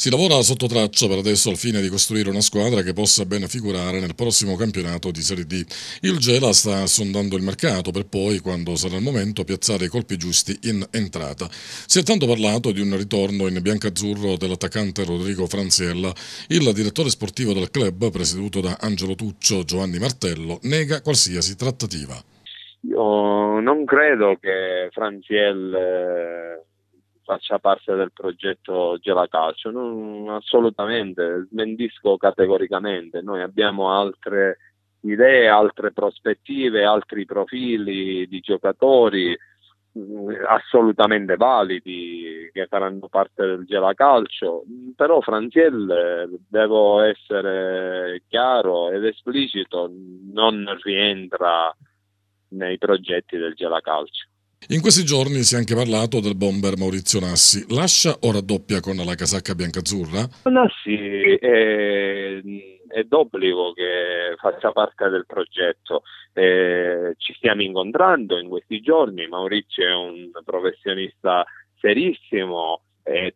Si lavora sotto traccia per adesso al fine di costruire una squadra che possa ben figurare nel prossimo campionato di Serie D. Il Gela sta sondando il mercato per poi, quando sarà il momento, piazzare i colpi giusti in entrata. Si è tanto parlato di un ritorno in biancazzurro dell'attaccante Rodrigo Franziella. Il direttore sportivo del club, presieduto da Angelo Tuccio Giovanni Martello, nega qualsiasi trattativa. Io non credo che Franziel faccia parte del progetto Gelacalcio, assolutamente, smentisco categoricamente. Noi abbiamo altre idee, altre prospettive, altri profili di giocatori assolutamente validi che faranno parte del Gelacalcio, però Franziel, devo essere chiaro ed esplicito, non rientra nei progetti del Gelacalcio. In questi giorni si è anche parlato del bomber Maurizio Nassi. Lascia o raddoppia con la casacca biancazzurra? No, sì, è d'obbligo che faccia parte del progetto. Ci stiamo incontrando in questi giorni. Maurizio è un professionista serissimo,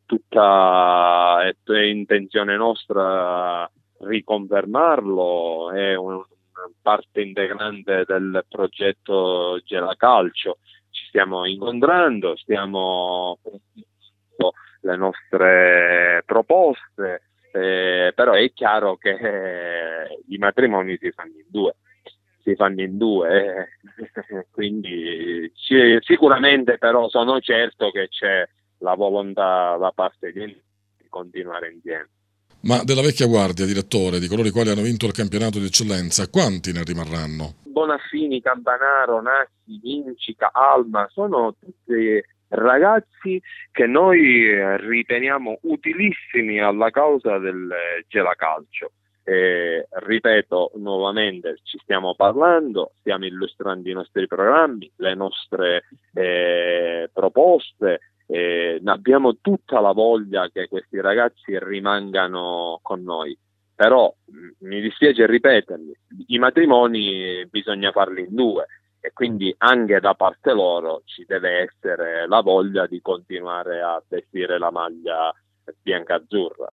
è intenzione nostra riconfermarlo, è una parte integrante del progetto Gelacalcio. Ci stiamo incontrando, stiamo le nostre proposte, però è chiaro che i matrimoni si fanno in due, quindi sicuramente però sono certo che c'è la volontà da parte di continuare insieme. Ma della vecchia guardia, direttore, di coloro i quali hanno vinto il campionato di eccellenza, quanti ne rimarranno? Bonaffini, Campanaro, Nassi, Vincica, Alma, sono tutti ragazzi che noi riteniamo utilissimi alla causa del Gelacalcio. Ripeto nuovamente, ci stiamo parlando, stiamo illustrando i nostri programmi, le nostre proposte, abbiamo tutta la voglia che questi ragazzi rimangano con noi. Però mi dispiace ripetermi, i matrimoni bisogna farli in due e quindi anche da parte loro ci deve essere la voglia di continuare a vestire la maglia bianca-azzurra.